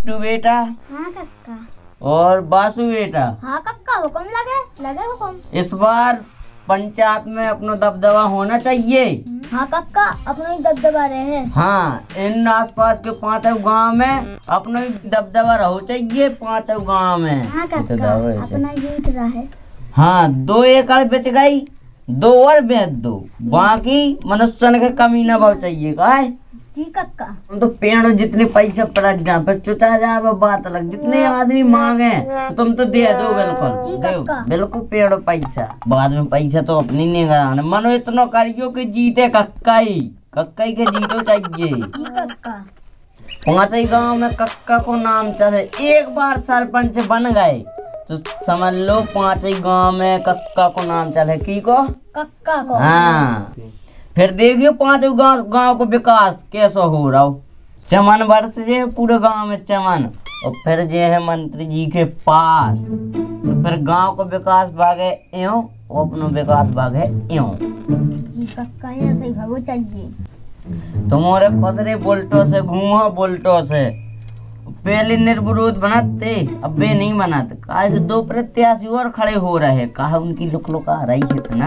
बिट्टू बेटा। हाँ कक्का। और बासु बेटा। हाँ कक्का, हुक्म लगे हुक्म। इस बार पंचायत में अपना दबदबा होना चाहिए। हाँ कक्का, अपना ही दबदबा रहे। हाँ, इन आसपास के 5 गांव में अपना ही दबदबा रहो चाहिए, 5 गांव में। हाँ कक्का, अपना जीत रहा है। हाँ, 2 एकड़ बेच गई, 2 और बेच दो, बाकी मनुष्य के कमी न भाव चाहिए का है। जी कक्का। हम तो पेड़ जितने पैसे पलट जाए पर चुचा जाए वो बात अलग, जितने आदमी मांगे तो तुम तो दे दो, बिल्कुल दो, बिल्कुल पेड़ पैसा, बाद में पैसा तो अपनी नहीं कराने। मनो इतना करियो कि जीते कक्का ही के जीतो चाहिए। जी कक्का। 5 गांव में कक्का को नाम चले, एक बार सरपंच बन गए तो समझ लो 5 गांव में कक्का को नाम चले। की को? कक्का को। हाँ, फिर देखियो 5 गांव को विकास कैसा हो रहा हो। चमन वर्ष जे पूरे गांव में चमन, और फिर जे है मंत्री जी के पास, तो फिर गांव को विकास भागे यूं, अपनो विकास भागे यूं। जी कक्का, ऐसे ही भागो चाहिए। तुम्हारे खुदरे बोल्टो से घूमो, बोल्टो से पहले निर्विरोध बनाते, अब वे नहीं बनाते। कहा 2 प्रत्याशी और खड़े हो रहे, कहा उनकी लुक आ रही है इतना।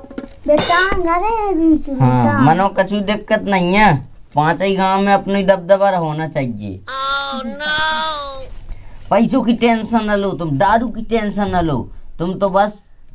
हाँ, मनो कछु दिक्कत नहीं है, 5 गांव में अपनी दबदबा होना चाहिए। पैसों की टेंशन न लो तुम, दारू की टेंशन न लो तुम, तो बस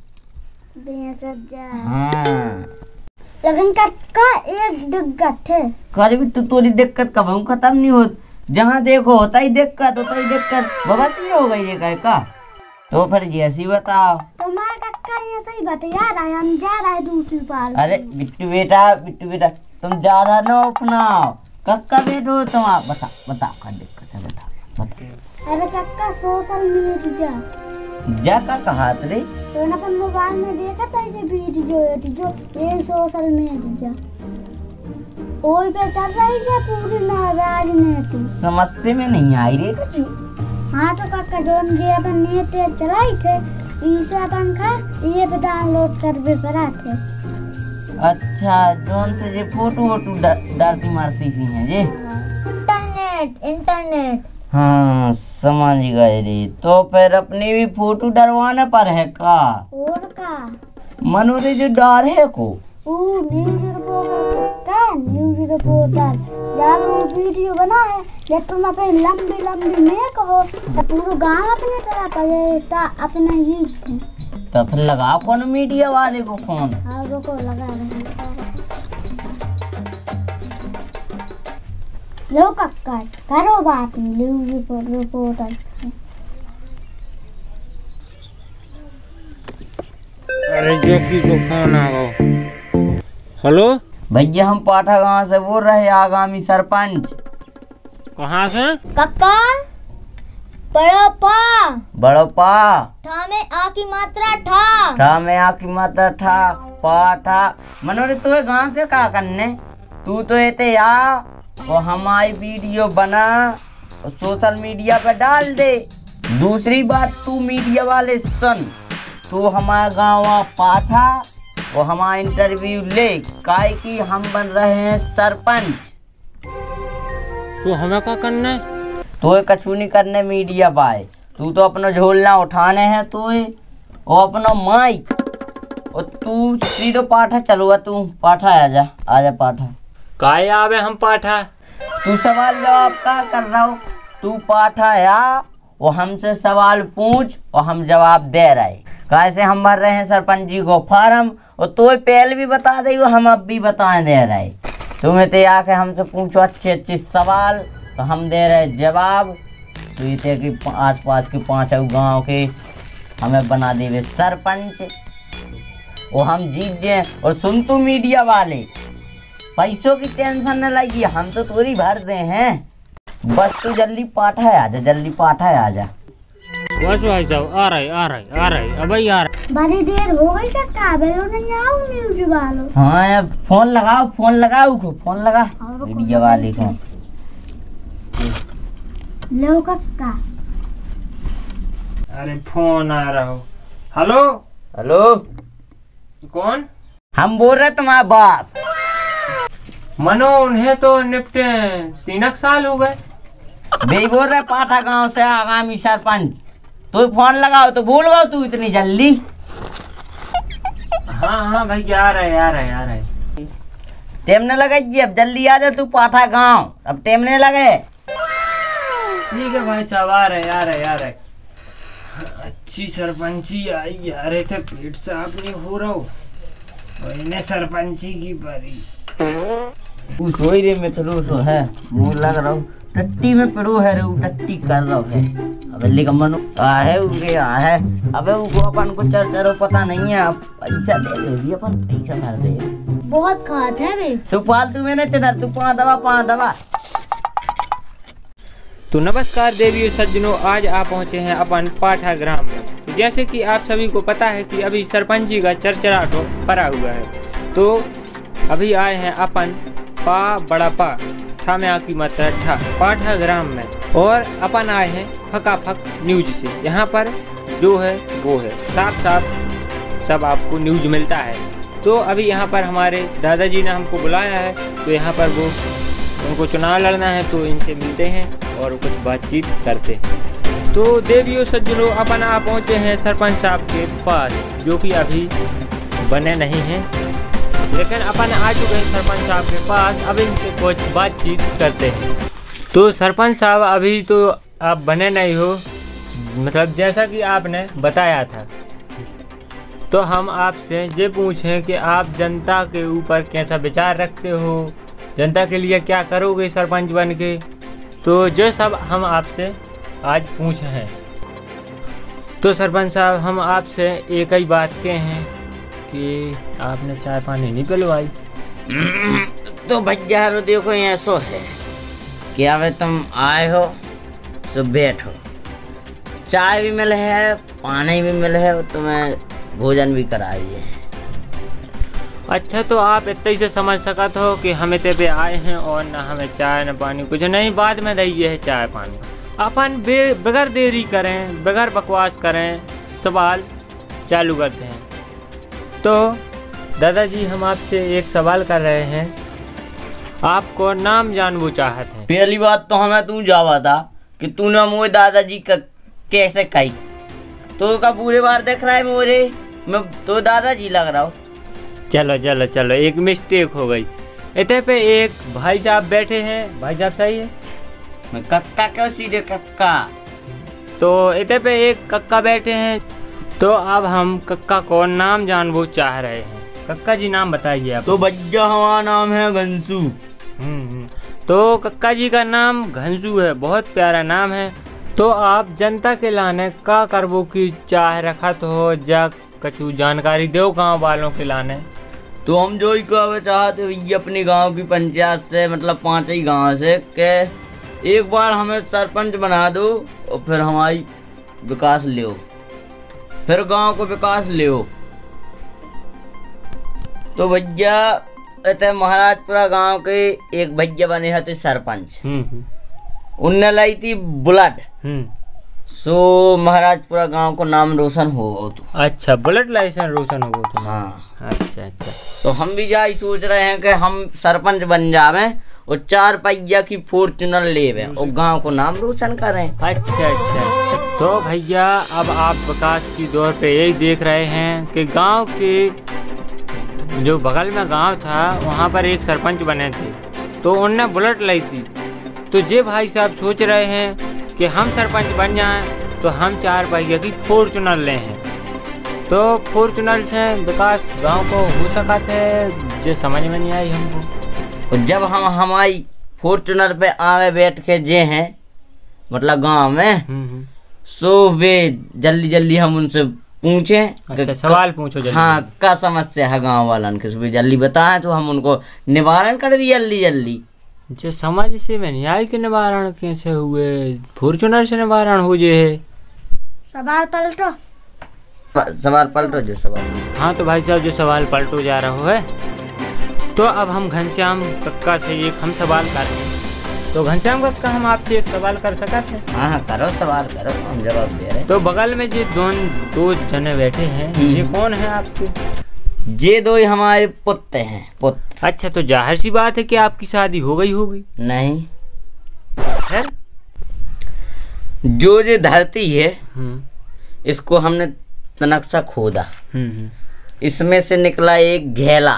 हाँ। लेकिन कक्का एक दिक्कत है। कर भी तोरी दिक्कत कब खत्म नहीं होती, जहाँ देखो होता ही दिक्कत बाबा से हो गई है का। तो फिर जैसी बताओ। तुम्हारा कक्का ये सही बता रहा है, हम जा रहे हैं दूसरी पार। अरे बिट्टू बेटा तुम ज्यादा न अपनाओ, कक्का बेटो तुम आप बता क्या दिक्कत है, बता। अरे कक्का, सोशल मीडिया जा का कहा रे, तो ना अपन मोबाइल में देखा था ये वीडियो जो ये सोशल मीडिया और पे चल रही है पूरी नाराज में। समस्या में नहीं आई रे कछु। हाँ तो कक्का, जो हम जे अपन नेट चलाई थे इसे अपन का ये पे डाउनलोड कर भी करा थे। अच्छा, जोन से ये फोटो डालती मारती सी हैं ये इंटरनेट। हाँ, समझ गए रे। तो फिर अपनी भी फोटो डरवाना पर है का? और का मनो रे जो डर है को न्यूज़ रिपोर्टर यार वो वीडियो बना है, जब तुम अपने लंबी में कहो तो पूरा गांव अपने तरह पड़ेगा अपना ही थे। तो फिर लगाओ कौन मीडिया वाले को फोन। हाँ, रुको लगा रहे। लो कक्का, करो बात न्यूज़ रिपोर्टर। अरे जोगी को फोन आ गया। हेलो भैया, हम पाठा गांव से बोल रहे, आगामी सरपंच। कहाँ से? कक्का, बड़ो पा ठा में आ की मात्रा ठा पाठा। मनोरे तू गांव से का करने, तू तो एते आ और हमारी वीडियो बना और सोशल मीडिया पे डाल दे। दूसरी बात, तू मीडिया वाले सुन, तू हमारा गाँव पाठा और हमारा इंटरव्यू ले, काहे कि हम बन रहे हैं सरपंच। तो हमें क्या करना है? तो कछु नहीं करने मीडिया पाए, तू तो अपना झोलना उठाने हैं तो और अपना माइक, और तू सीधो पाठा चलूगा। तू पाठा आजा पाठा। काय आवे हम पाठा? तू सवाल जवाब का कर रहा हो, तू पाठा आ और हमसे सवाल पूछ और हम जवाब दे रहे। कैसे हम भर रहे हैं सरपंच जी को फॉर्म, और तो पहले भी बता दे, हम अब भी बता दे रहे। तुम्हें तो आके हमसे पूछो अच्छे सवाल तो हम दे रहे जवाब। तो ये थे कि आसपास के 5 गांव के हमें बना देवे सरपंच और हम जीत जाए। और सुन तू मीडिया वाले, पैसों की टेंशन न लगी, हम तो थोड़ी भर दे हैं, बस तू जल्दी पाठा आ जा। बस भाई साहब आ रहे अब ही आ रहे। बड़ी देर हो गई कक्का, बेलो नहीं आओ न्यूज़ वालों। हाँ यार, फोन लगा मीडिया वाले को। लो कक्का। अरे फोन आ रहा हो। हेलो कौन? हम बोल रहे तुम्हारा बाप। मनो, उन्हें तो निपटे 3 साल हो गए। बे बोल रहे पाठा गांव से आगामी सरपंच। तो फोन लगाओ तो बोल गो तू इतनी जल्दी। हाँ भैया आ रहे। टेमने लगे जी, अब जल्दी आ जा तू पाठा गांव, अब टेमने लगे। ठीक है भाई साहब आ रहे। अच्छी सरपंची आई, आ रहे थे पेट साफ नहीं हो रहा हो, और इन्हें सरपंची की बारी। सोई रे में तो सो है मुंह लग रहा हूँ टट्टी में पड़ू है रे, टट्टी कर रहा है। अबे ले कमनो आहे उगे आहे। अबे वो अपन को चर पता नहीं है, आप पैसा दे ले भी अपन पैसा भर दे। बहुत खात है बे। तू फालतू में न चदर, तू पां दवा। तो नमस्कार देवी सज्जनों, आज आप पहुंचे हैं अपन पाठा ग्राम में। तो जैसे कि आप सभी को पता है कि अभी सरपंच जी का चरचराट पड़ा हुआ है, तो अभी आए हैं अपन बड़ा पा ठा में आकी मात्रा ठा पाठा ग्राम में, और अपन आए हैं फकाफक न्यूज से। यहाँ पर जो है वो है, साफ सब आपको न्यूज मिलता है। तो अभी यहाँ पर हमारे दादाजी ने हमको बुलाया है, तो यहाँ पर वो उनको चुनाव लड़ना है, तो इनसे मिलते हैं और कुछ बातचीत करते हैं। तो देवियों सज्जनों, अपन आप पहुँचे हैं सरपंच साहब के पास, जो कि अभी बने नहीं हैं, लेकिन अपन आ चुके हैं सरपंच साहब के पास। अब इनसे कुछ बातचीत करते हैं। तो सरपंच साहब, अभी तो आप बने नहीं हो, मतलब जैसा कि आपने बताया था, तो हम आपसे ये पूछें कि आप जनता के ऊपर कैसा विचार रखते हो, जनता के लिए क्या करोगे सरपंच बन के। तो जो सब हम आपसे आज पूछे हैं। तो सरपंच साहब, हम आपसे एक ही बात कहें कि आपने चाय पानी नहीं पिलवाई। तो भैया देखो ऐसो है कि अब तुम आए हो तो बैठो, चाय भी मिले है, पानी भी मिले है, और तुम्हें भोजन भी कराइए। अच्छा, तो आप इतना ही से समझ सकते हो कि हम इतने पे आए हैं और ना हमें चाय न पानी कुछ नहीं, बाद में दीजिए है चाय पानी। अपन बगैर देरी करें, बगैर बकवास करें, सवाल चालू करते हैं। तो दादाजी, हम आपसे एक सवाल कर रहे हैं, आपको नाम जानबू चाहते हैं। पहली बात तो हमें तू जावा था कि तूने मोए दादाजी का कैसे कही, तो का पूरे बार देख रहा है मोरे, मैं तो दादाजी लग रहा हूँ। चलो एक मिस्टेक हो गई। इतने पे एक भाई साहब बैठे हैं, भाई साहब सही है, मैं कक्का क्यों सीधे कक्का। तो इतने पे एक कक्का बैठे हैं, तो अब हम कक्का को नाम जानबू चाह रहे हैं। कक्का जी नाम बताइए आप। तो भैया हमारा नाम है घनसू। तो कक्का जी का नाम घनसू है, बहुत प्यारा नाम है। तो आप जनता के लाने का करबो की चाह रखत हो, जा कछु जानकारी दो गांव वालों के लाने। तो हम जो ही कहना चाहते भैया अपने गांव की पंचायत से, मतलब 5 ही गांव से, के एक बार हमें सरपंच बना दो और फिर हमारी विकास ले, फिर गांव को विकास ले। तो भैया इतने महाराजपुरा गांव के एक भैया बने थे सरपंच, उनने लाई थी बुलेट, सो महाराजपुरा गांव को नाम रोशन हो तो। अच्छा, बुलेट लाइसेंस रोशन हो तो। हाँ। अच्छा। तो हम भी जाई सोच रहे हैं कि हम सरपंच बन जावे और 4 पहिया की फॉर्च्यूनर लेवे और गांव को नाम रोशन करें। अच्छा। तो भैया, अब आप विकास की दौर पे यही देख रहे हैं कि गांव के जो बगल में गांव था, वहां पर एक सरपंच बने थे, तो उनने बुलेट लाई थी। तो ये भाई साहब सोच रहे हैं कि हम सरपंच बन जाएं तो हम 4 पहिया की फॉर्च्यूनर ले हैं। तो फॉर्च्यूनर से विकास गांव को हो सका थे, जो समझ में नहीं आई हमको। और जब हम हमारी फॉर्च्यूनर पे आवे बैठ के जे हैं, मतलब गांव में, सो वे जल्दी हम उनसे पूछे। अच्छा, सवाल पूछो जल्दी। हाँ, क्या समस्या है गांव वालन के, सुबह जल्दी बताएं तो हम उनको निवारण कर दिए जल्दी। जो समझ से में नहीं आई कि निवारण कैसे हुए, फॉर्च्यूनर से निवारण हो जे है। सवाल पलटो जो सवाल। हाँ, तो भाई साहब जो सवाल पलटो जा रहा है, तो अब हम घनश्याम कक्का से एक हम सवाल करते हैं। तो घनश्याम कक्का, हम आपसे एक सवाल कर सकते हैं? हाँ, करो सवाल करो, हम जवाब दे रहे हैं। तो बगल में जो दो जने बैठे हैं, ये कौन है आपके? ये 2 ही हमारे पुत्र हैं, पुत्र। अच्छा, तो जाहिर सी बात है कि आपकी शादी हो गई होगी। नहीं। फिर जो ये धरती है इसको हमने तनक सा खोदा, इसमें से निकला एक घेला,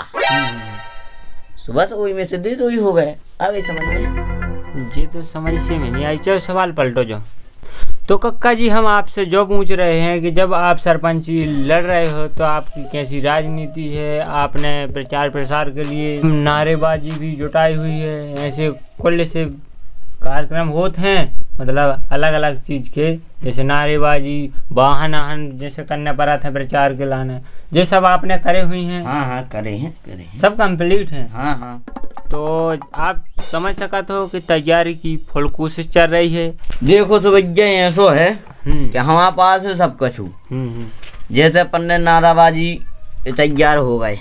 बस वही में से दे दो ही हो गए। अब ये समझ में, ये तो समझ से में नहीं आई। चलो सवाल पलटो जो। तो कक्का जी हम आपसे जो पूछ रहे हैं कि जब आप सरपंची लड़ रहे हो तो आपकी कैसी राजनीति है, आपने प्रचार प्रसार के लिए नारेबाजी भी जुटाई हुई है, ऐसे कुल से कार्यक्रम होते हैं, मतलब अलग अलग चीज के, जैसे नारेबाजी, वाहन जैसे करने पड़ा था प्रचार के लाने, ये सब आपने करे हुई हैं? हाँ करे हैं सब कंप्लीट है। हाँ। तो आप समझ सका तो कि तैयारी की फुल कोशिश चल रही है। देखो तो भैया ऐसो है कि हमारे पास है सब कुछ, जैसे अपन ने नाराबाजी तैयार हो गए,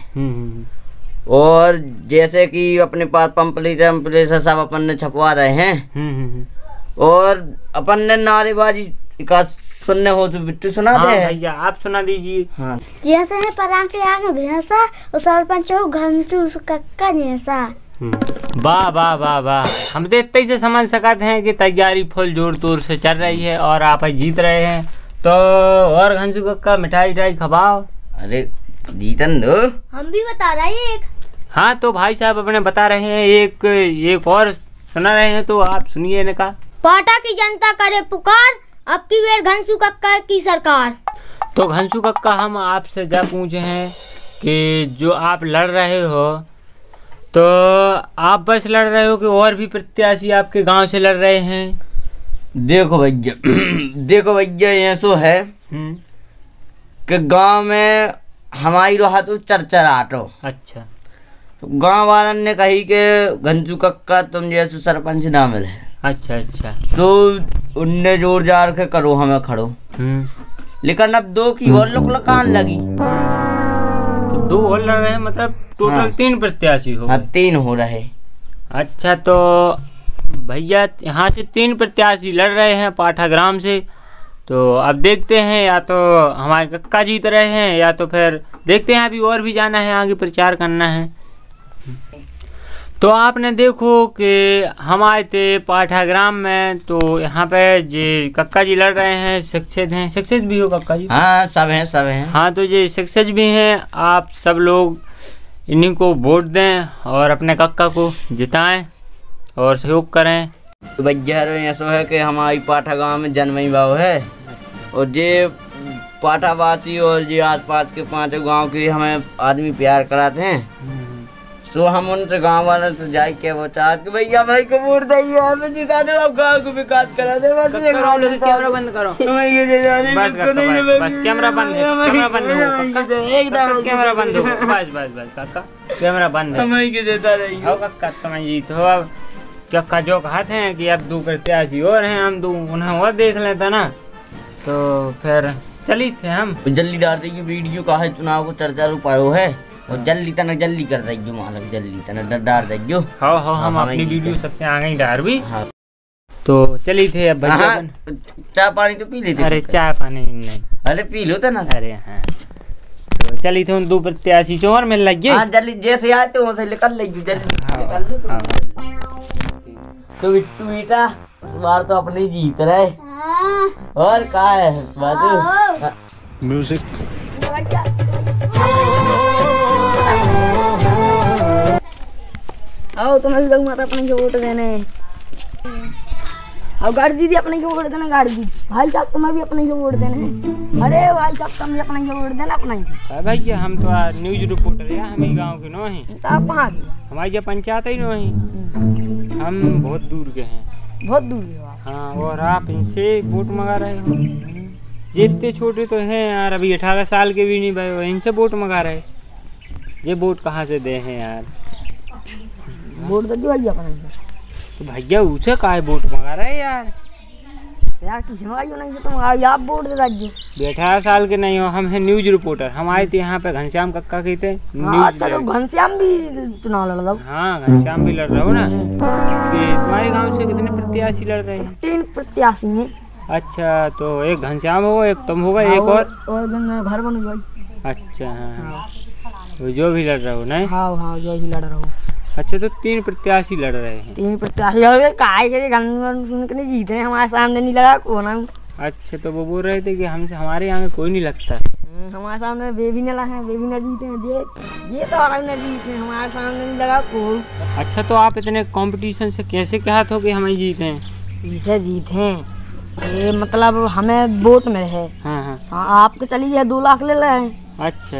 और जैसे कि अपने पास पंपलेट सब अपन ने छपवा रहे हैं, और अपन ने नारेबाजी का सुनने हो तो बिट्टू सुना दे। भैया आप सुना दीजिए। हाँ। जैसे है पराग के आगे भैंसा और सरपंच हो घंचू कक्का जैसा। वाह वाह वाह वाह, हम तो इतने से समझ सकते हैं कि तैयारी फुल जोर तोर से चल रही है और आप जीत रहे हैं। तो और घंचू कक्का मिठाई खवाओ। अरे जीतन दो, हम भी बता रहे हैं एक। हाँ तो भाई साहब अपने बता रहे हैं, एक और सुना रहे हैं, तो आप सुनिए इनका। पाटा की जनता करे पुकार, अब की बेर घंसू कक्का की सरकार। तो घंसू कक्का हम आपसे जब पूछे हैं कि जो आप लड़ रहे हो, तो आप बस लड़ रहे हो कि और भी प्रत्याशी आपके गांव से लड़ रहे हैं? देखो भैया ऐसो है कि गांव में हमारी रहा तो चरचराटो। अच्छा। तो गांव वालन ने कही कि घंसू कक्का तुम जैसे सरपंच ना मिले। अच्छा। तो उनने जोर जार के करो हमें खड़ो, लेकिन अब दो की और लोग लकान लगी, तो दो और लड़ रहे हैं, मतलब टोटल हाँ। 3 प्रत्याशी हो। हाँ 3 हो रहे। अच्छा, तो भैया यहाँ से 3 प्रत्याशी लड़ रहे हैं पाठा ग्राम से, तो अब देखते हैं या तो हमारे कक्का जीत रहे हैं या तो फिर देखते हैं, अभी और भी जाना है, आगे प्रचार करना है। तो आपने देखो कि हम आए थे पाठा ग्राम में, तो यहाँ पे जे कक्का जी लड़ रहे हैं, शिक्षित भी हो कक्का जी? हाँ सब हैं। हाँ तो ये शिक्षित भी हैं, आप सब लोग इन्हीं को वोट दें और अपने कक्का को जिताएं और सहयोग करें। तो भैया ऐसा है कि हमारी पाठा गांव में जन्मई भाव है, और ये पाठावासी और ये आसपास के 5 गांव के हमें आदमी प्यार कराते हैं। तो हम उनसे गांव वालों से जाए के वो चाहते कि भैया भाई को वोट दइए, हमें जिता दे, अब गांव को विकास करा दे। बस कैमरा बंद करो, बस कैमरा बंद है, कैमरा बंद हो एकदम, कैमरा बंद हो, बस काका कैमरा बंद है। हमें देता रही हो कक्का, तुम जीत हो। अब कक्का जो कहते हैं कि अब 2 प्रत्याशी और हैं, हम 2 उन्हें और देख लेता ना, तो फिर चली थे हम। जल्दी डाल देंगे वीडियो का है, चुनाव को चर्चा पायो है, और जल्दी कर देंगे मालक, जल्दी डाल देंगे। हाँ हम अपनी वीडियो सबसे आगे ही डाल भी। हाँ। तो चली थे अब भैया। चाय पानी तो पी लेते। अरे चाय पानी नहीं, अरे पी लो तो ना। अरे हाँ, तो चली थे उन 2 प्रत्याशी और मिल लगे। हाँ जल्दी जैसे आए तो वैसे निकल लेगी, जल्दी। तो बिट्टू बेटा इस बार तो अपने जीत रहे, और क्या है बात म्यूजिक। आओ तुम लोग मत अपने को वोट देने। आओ गाड़ी दीदी अपने को वोट देना, गाड़ी दीदी। भाई साहब तुम्हें भी अपने को वोट देने। अरे भाई साहब तुम भी अपने को वोट देना अपना ही। भैया हम तो न्यूज रिपोर्टर है, हम ही गांव के नो हैं। तो आप कहाँ के? हमारी जो पंचायत ही नो है, हम बहुत दूर के हैं। बहुत दूर के हो? हाँ, और आप इनसे वोट मंगा रहे हो? ये इतने छोटे तो हैं यार, अभी 18 साल के भी नहीं भाई, इनसे वोट मंगा रहे। ये वोट कहाँ से दे हैं यार? वोट दे भैया अपने। तो भैया उसे काहे वोट मंगा रहे हैं यार? किसी मंगाइयो नहीं से तुम आप वोट दे दीजिए। 18 साल के नहीं हो, हम हैं न्यूज रिपोर्टर। हम आए थे यहाँ पे घनश्याम कक्का के थे। अच्छा तो घनश्याम भी चुनाव लड़ रहा? हाँ घनश्याम भी लड़ रहा हो ना। तुम्हारे गांव से कितने प्रत्याशी लड़ रहे हैं? 3 प्रत्याशी हैं। अच्छा, तो एक घनश्याम होगा, एक तुम होगा, एक और घर बन गई। अच्छा हाँ, तो जो भी लड़ रहा हो नहीं? हाँ जो भी लड़ रहा हो। अच्छा, तो 3 प्रत्याशी लड़ रहे हैं। 3 प्रत्याशी काय के गन सुन के नहीं जीते, हमारे सामने नहीं लगा कौन है। अच्छा, तो वो बोल रहे थे कि हमसे हमारे यहाँ कोई नहीं लगता। हमारे सामने बेबी न लगा, बेबी न जीते हैं, ये तो अलग न जीते हैं, हमारे सामने नहीं लगा कोई। अच्छा, तो आप इतने कंपटीशन से कैसे कहा था कि हमें जीते हैं? इसे जीते हैं ये मतलब हमें वोट में है। हाँ, आपके चली जाए 2 लाख ले रहे हैं। अच्छा,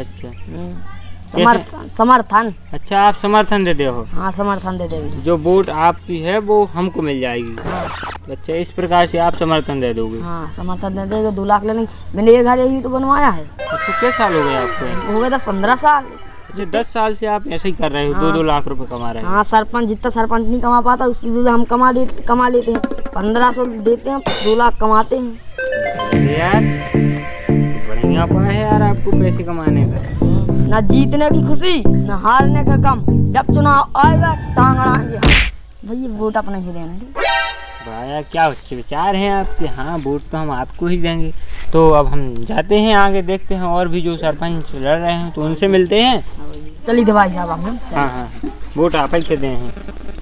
समर्थन। अच्छा, आप समर्थन देते हो? हाँ, समर्थन दे देंगे। जो वोट आपकी है वो हमको मिल जाएगी। हाँ। अच्छा, इस प्रकार से आप समर्थन दे दोगे? हाँ, समर्थन दे देंगे, 2 लाख ले लेंगे। मैंने ये घर यही तो बनवाया है। अच्छा, कितने साल हो गए आपको? हो गए 10-15 साल। अच्छा, 10 साल से आप ऐसे ही कर रहे हो? हाँ। 2-2 लाख रुपए कमा रहे हो? हाँ, सरपंच जितना सरपंच नहीं कमा पाता उससे ज्यादा हम कमा लेते हैं। 1500 देते हैं, 2 लाख कमाते हैं। यार बढ़िया उपाय है यार आपको पैसे कमाने का। न जीतने की खुशी न हारने का गम, जब चुनाव आएगा टांग अड़ाएंगे भैया, वोट अपने ही देना। भाया, क्या अच्छे विचार हैं आपके। हाँ, वोट तो हम आपको ही देंगे। तो अब हम जाते हैं आगे, देखते हैं और भी जो सरपंच लड़ रहे हैं तो उनसे मिलते हैं। चलिए भाई साहब हम। हाँ, वोट आप ही के दे हैं।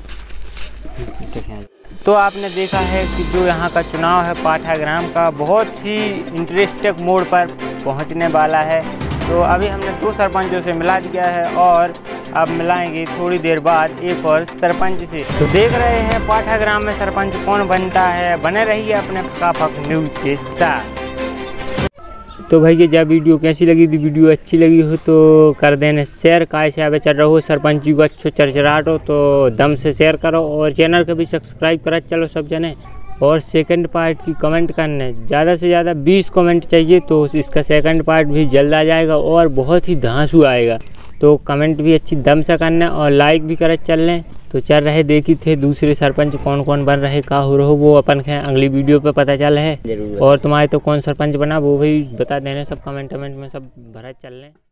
तो आपने देखा है कि जो यहाँ का चुनाव है पाठा ग्राम का, बहुत ही इंटरेस्टिंग मोड़ पर पहुँचने वाला है। तो अभी हमने 2 सरपंचों से मिला दिया है और अब मिलाएंगे थोड़ी देर बाद एक और सरपंच से। तो देख रहे हैं पाठा ग्राम में सरपंच कौन बनता है। बने रहिए अपने फकाफक न्यूज़ के साथ। तो भाई ये जब वीडियो कैसी लगी थी, वीडियो अच्छी लगी हो तो कर देना शेयर। काय से आगे चल रहा हो सरपंच जी को अच्छो चरचराहट हो तो दम से शेयर करो और चैनल को भी सब्सक्राइब करो। चलो सब जने, और सेकंड पार्ट की कमेंट करने ज़्यादा से ज़्यादा 20 कमेंट चाहिए तो इसका सेकंड पार्ट भी जल्द आ जाएगा और बहुत ही धांसू आएगा। तो कमेंट भी अच्छी दम से करना और लाइक भी कर चल लें। तो चल रहे देखी थे दूसरे सरपंच कौन कौन बन रहे, का हो रहो वो अपन के अगली वीडियो पे पता चल है। और तुम्हारे तो कौन सरपंच बना वो भी बता देना, सब कमेंट में सब भरा चल लें।